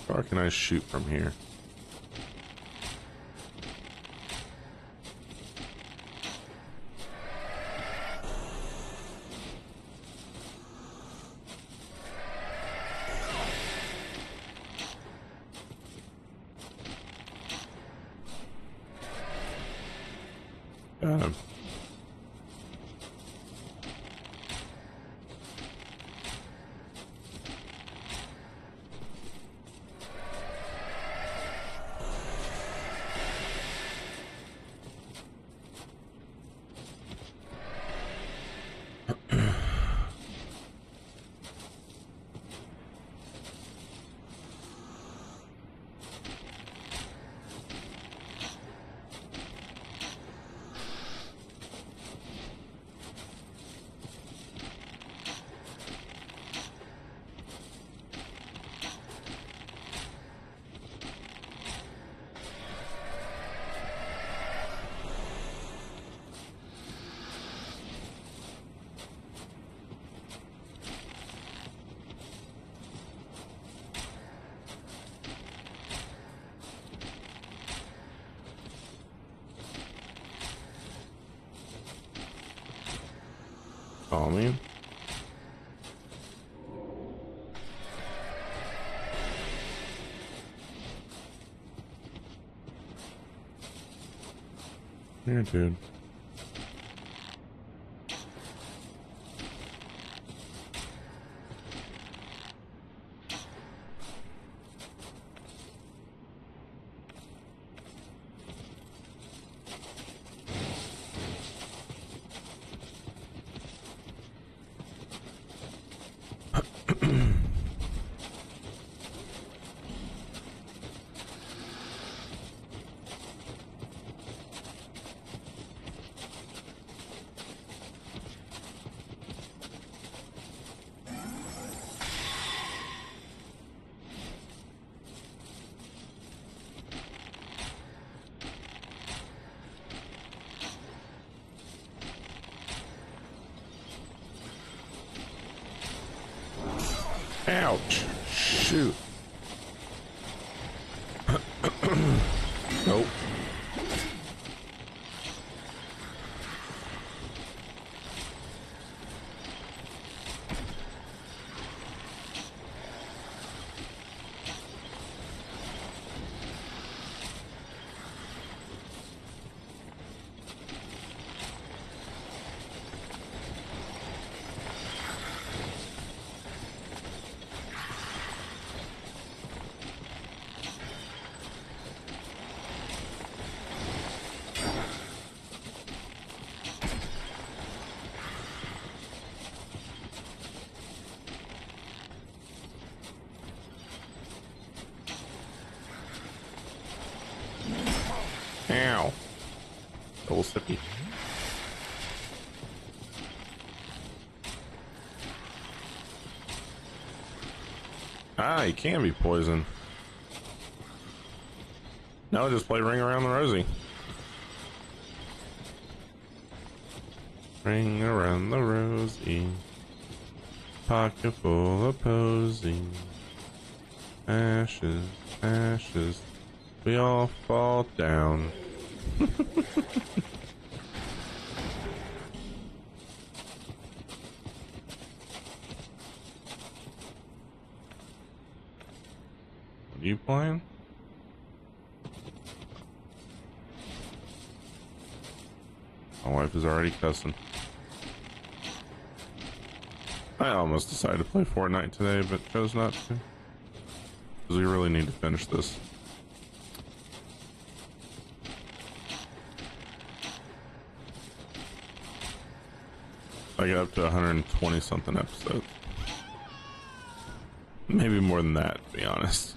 far can I shoot from here? Got him. Oh, man. Here, dude. Ouch. Shoot. Nope. Ow. Double sippy. Ah, he can be poisoned. Now just play Ring Around the Rosie. Ring around the rosy, pocket full of posy. Ashes, ashes, we all fall down. Are you playing? My wife is already cussing. I almost decided to play Fortnite today, but chose not to. Because we really need to finish this. I get up to 120 something episodes. Maybe more than that, to be honest.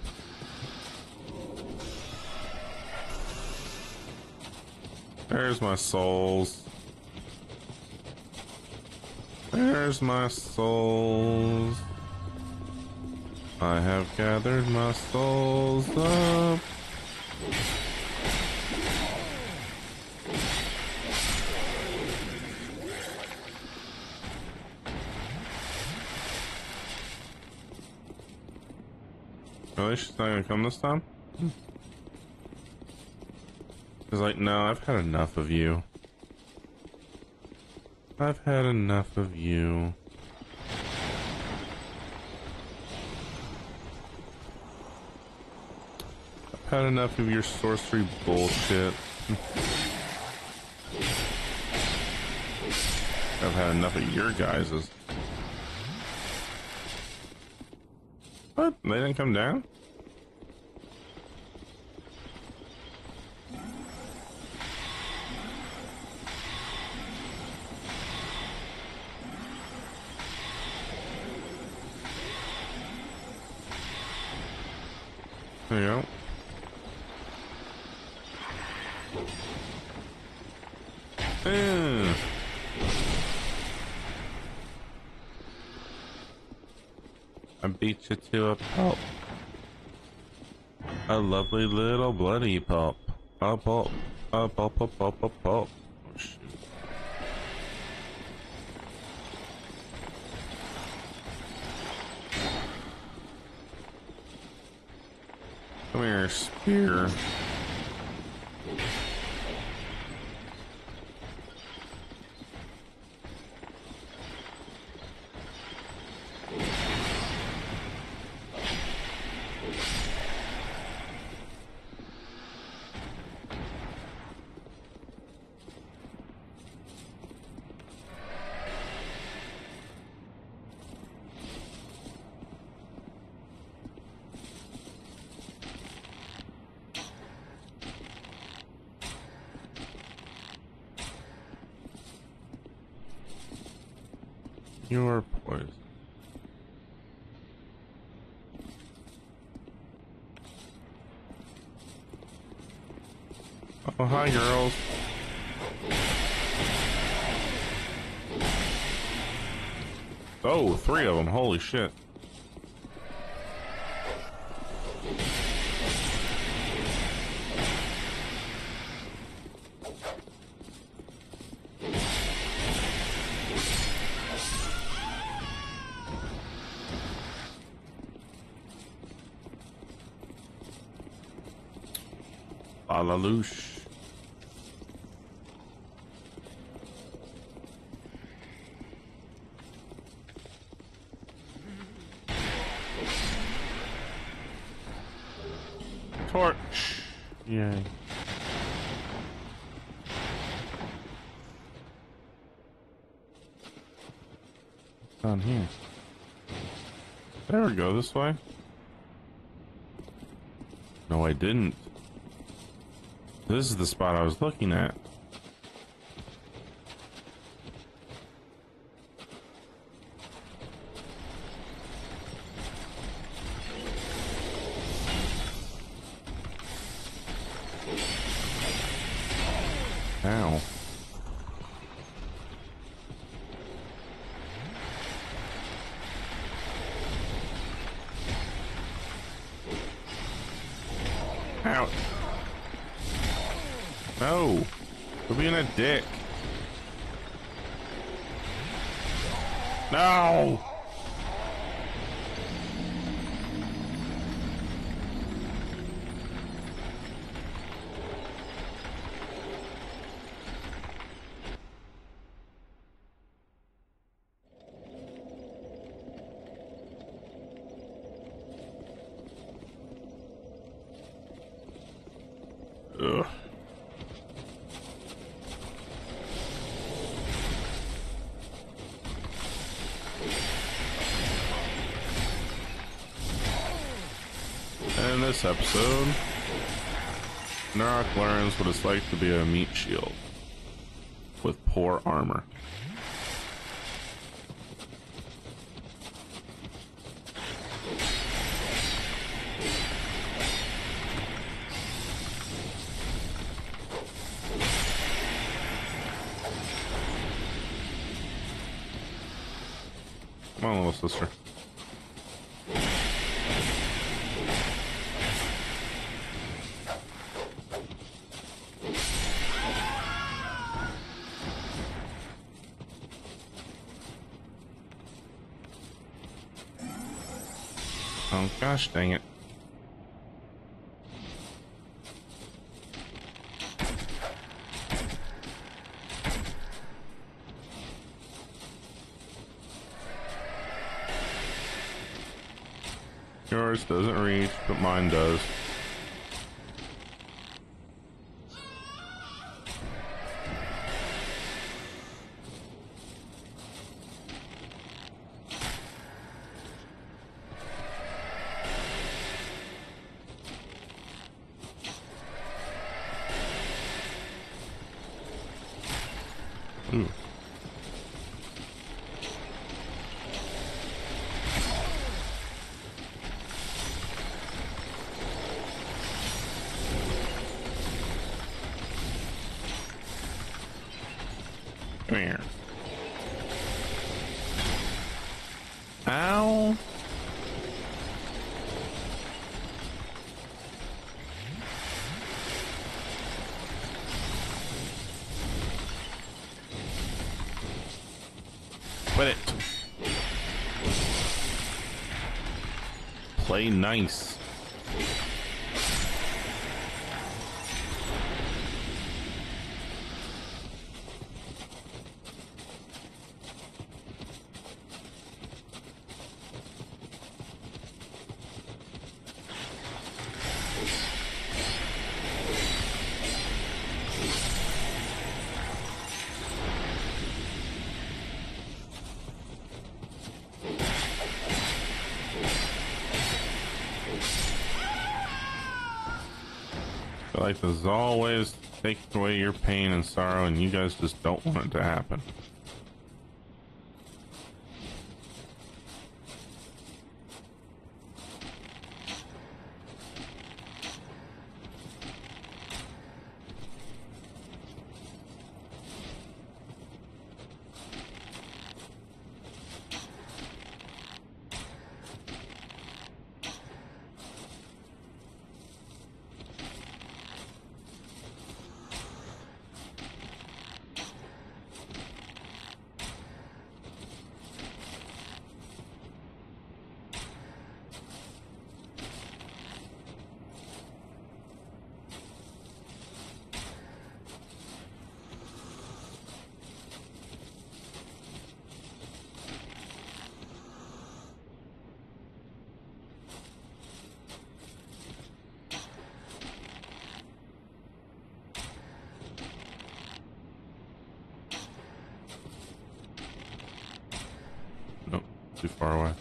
There's my souls. There's my souls. I have gathered my souls up. Really? She's not gonna come this time? He's like, no, I've had enough of you. I've had enough of you. I've had enough of your sorcery bullshit. I've had enough of your guys's. What? They didn't come down? There you go. I beat you to a pulp. A lovely little bloody pulp. A pulp. A pulp, a pulp, a pulp. Oh, shoot. Come here, spear. You're poisoned. Oh, hi, girls. Oh, 3 of them. Holy shit. Alaloosh. Torch. Yay. What's down here? There we go, this way. No, I didn't. This is the spot I was looking at. Ow. Ow. No. Quit being a dick. No. Ugh. In this episode, Narok learns what it's like to be a meat shield with poor armor. Come on, little sister. Oh gosh dang it. Yours doesn't reach, but mine does. Ooh. Come here. Ow. Quit it. Play nice. I feel like there's always taking away your pain and sorrow, and you guys just don't want it to happen. Nope, too far away.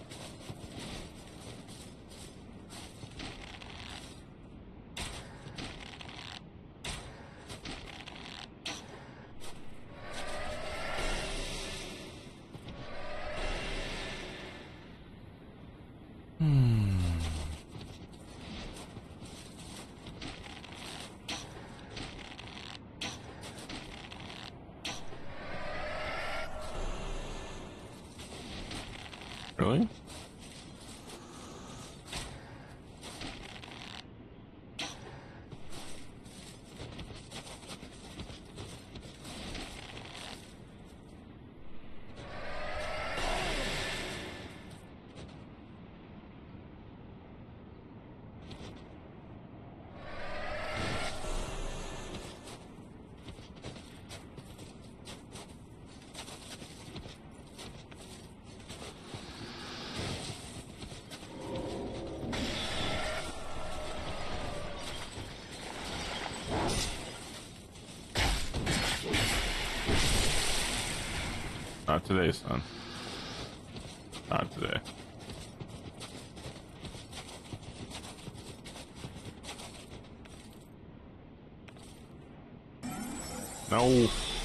Really? Not today, son. Not today. No.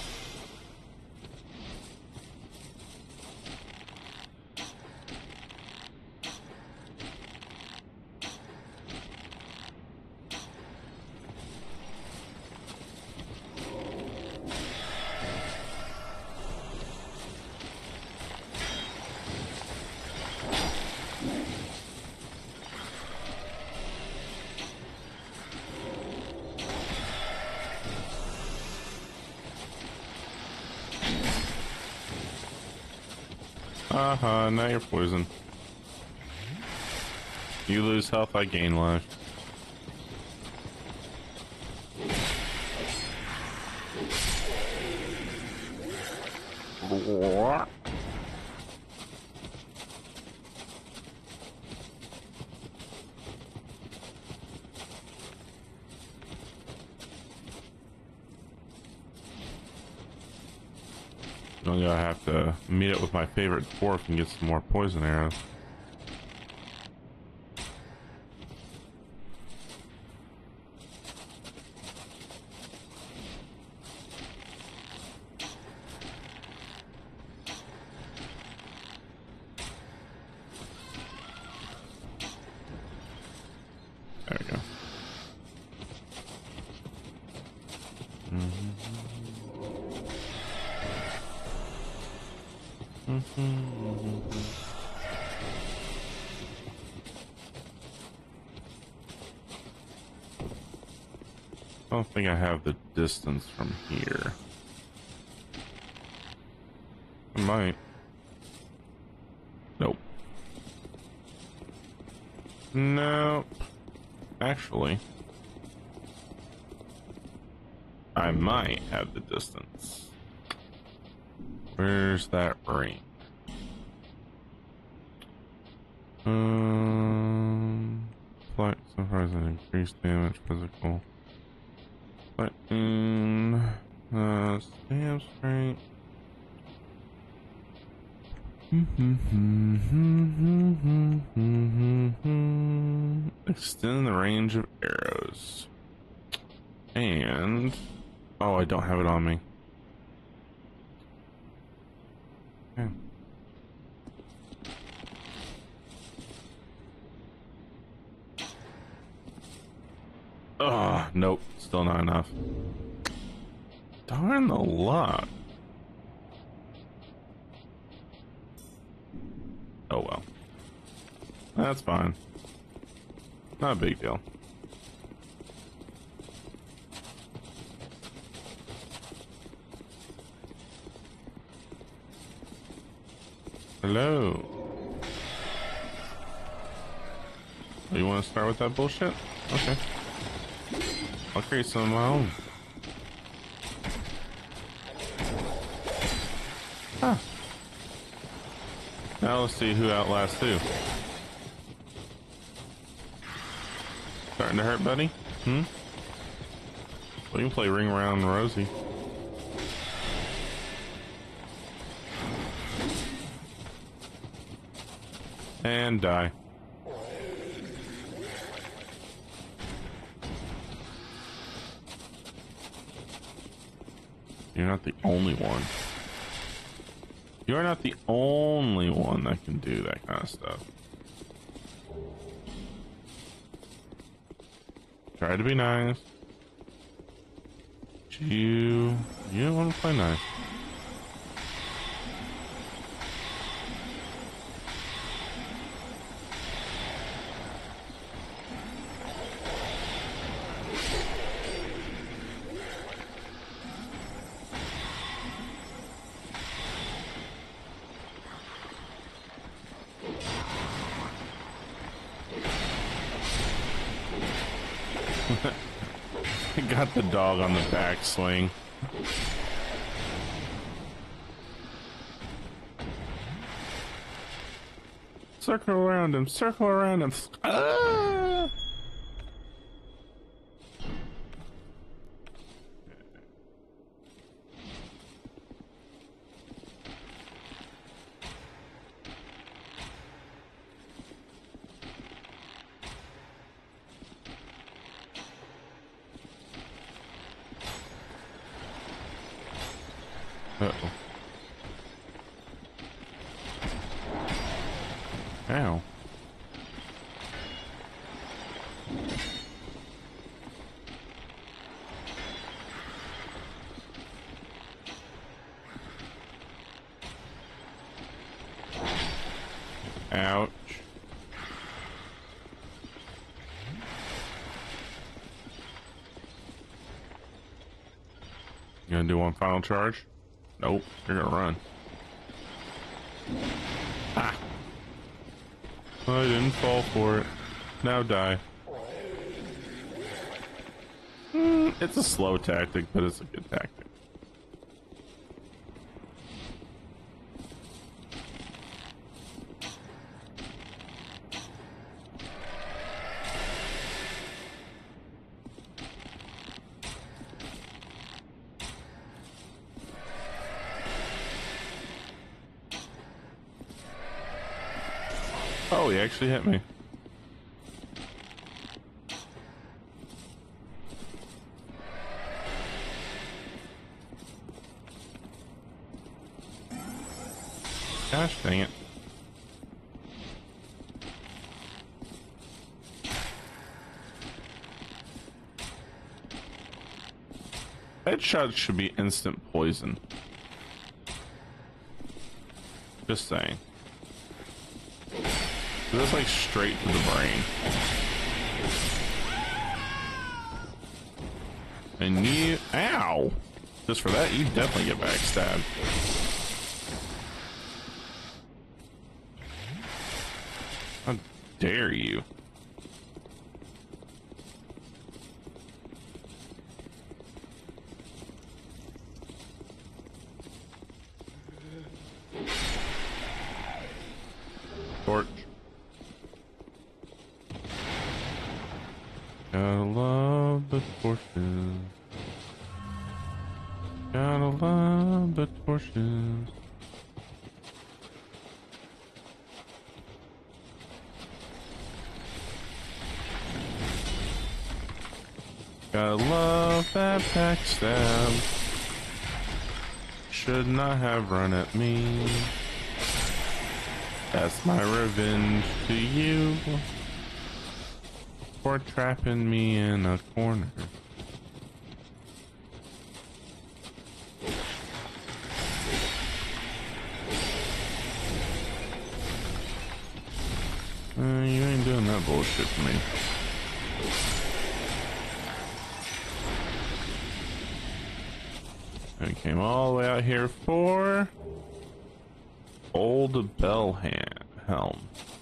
Now you're poisoned. You lose health, I gain life. I'm gonna have to meet up with my favorite dwarf and get some more poison arrows. There we go. I don't think I have the distance from here. I might. Nope. Nope. Actually, I might have the distance. Where's that ring? Flight sometimes an increased damage, physical. Lightning, stamp strength. Extend the range of arrows. And oh, I don't have it on me. Okay. Oh, nope, still not enough. Darn the luck. Oh well. That's fine. Not a big deal. Hello. Oh, you want to start with that bullshit? Okay. I'll create some of my own. Huh. Now let's see who outlasts who. Starting to hurt, buddy? Hmm? We can play Ring Around Rosie. And die. You're not the only one. You're not the only one that can do that kind of stuff. Try to be nice. You don't want to play nice. Got the dog on the backswing. Circle around him, circle around him. Ah! Uh-oh. Ow. Ouch. You gonna do one final charge? Nope, you're gonna run. Ah! I didn't fall for it. Now die. It's a slow tactic, but it's a good tactic. Oh, he actually hit me. Gosh dang it. Headshots should be instant poison. Just saying. That's like straight to the brain. And you, ow! Just for that, you definitely get backstabbed. How dare you? Torch. Gotta love the torches. Gotta love the torches. Gotta love that backstab. Should not have run at me. That's my revenge to you for trapping me in a corner. You ain't doing that bullshit to me. I came all the way out here for Old Bell Helm.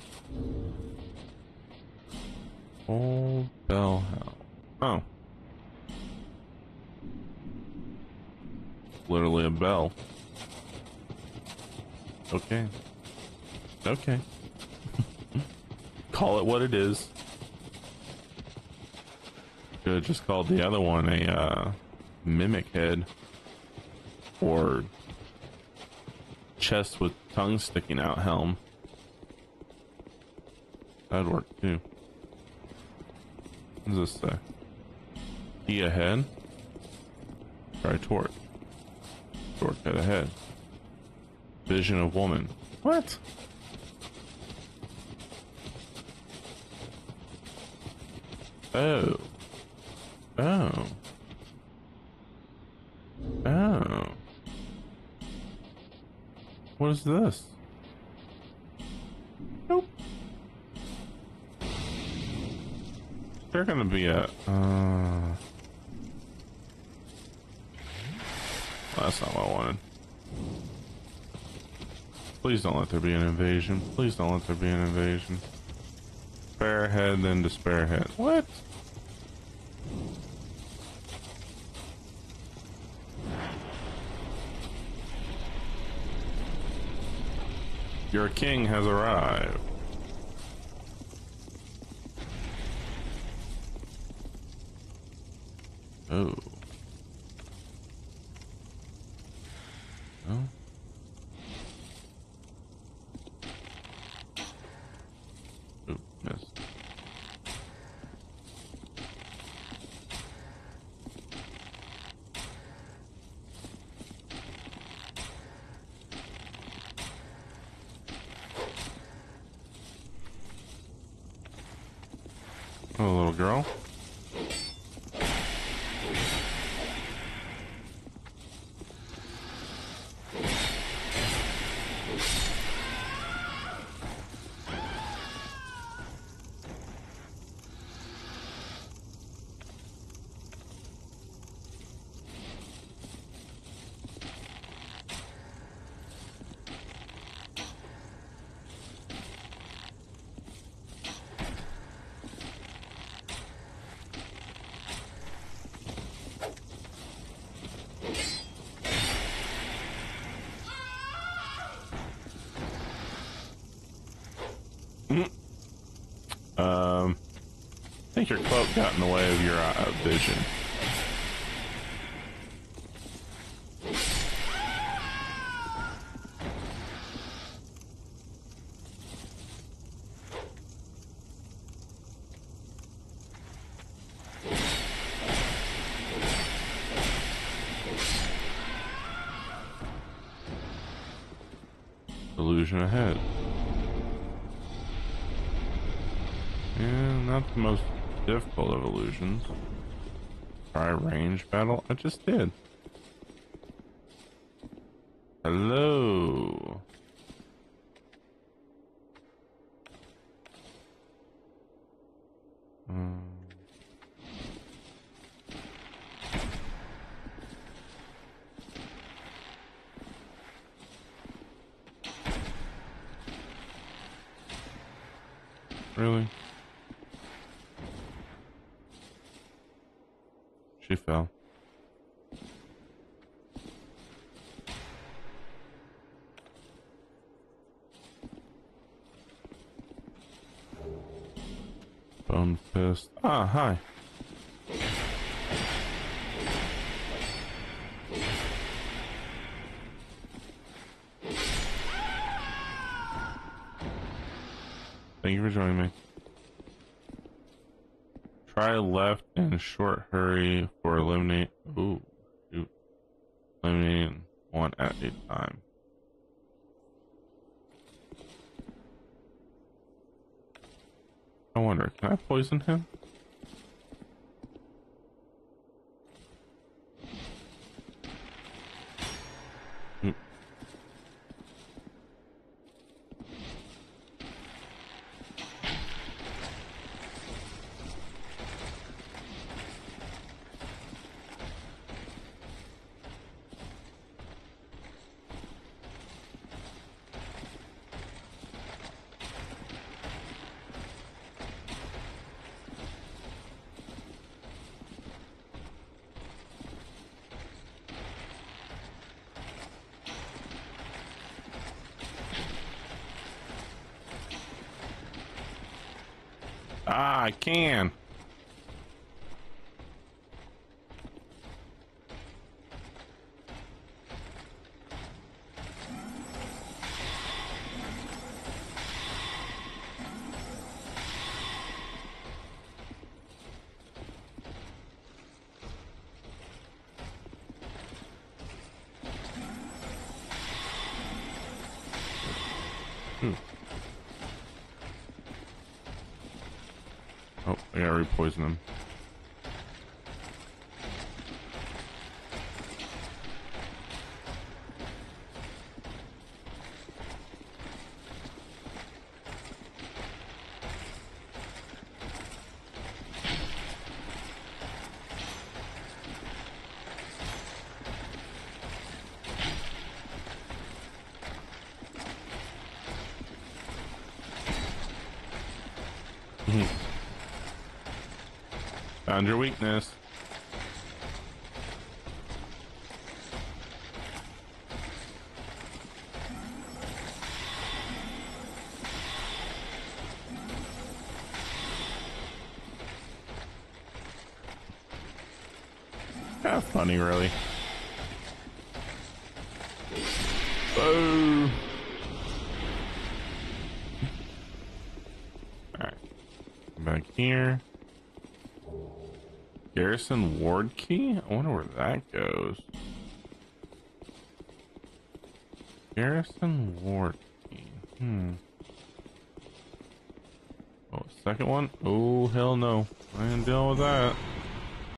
Old Bell Helm. Oh. Literally a bell. Okay. Okay. Call it what it is. Could have just called the other one a mimic head. Or chest with tongue sticking out helm. That'd work too. What does this say? E ahead? Try torque. Torque head ahead. Vision of woman. What? Oh. Oh. Oh. What is this? Nope. They're gonna be a well, that's not what I wanted. Please don't let there be an invasion. Please don't let there be an invasion. Spare head, then despair head. What? Your king has arrived. Oh. Oh. Oh, yes. Oh, little girl. I think your cloak got in the way of your vision. evolution ahead. And not the most difficult evolutions. Try range battle. I just did. Hello. Really? She fell. Bone fist. Ah, hi. Thank you for joining me. Try left and short hurry for eliminate. Ooh, shoot. Eliminating one at a time. I wonder, can I poison him? Ah, I can. Oh, I gotta re-poison him. Found your weakness. Kind of funny, really. Oh. Alright. Back here. Garrison ward key? I wonder where that goes. Garrison ward key. Oh, second one? Oh, hell no. I ain't dealing with that.